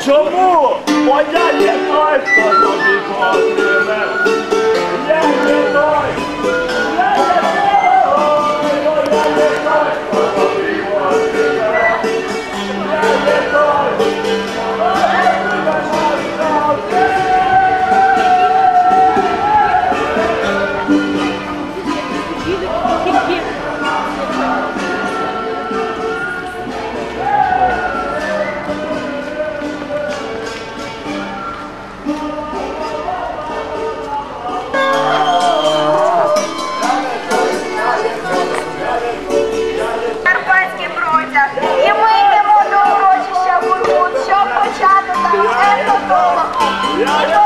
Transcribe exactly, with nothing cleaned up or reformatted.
Чому? Бо я не той, хто тобі потрібен. Я не той, я не той, бо я не той, хто тобі потрібен. Я не той, бо я не той. Карпатський протяг. І ми йдемо до урочища Гудмут, щоб почати там етнотолог.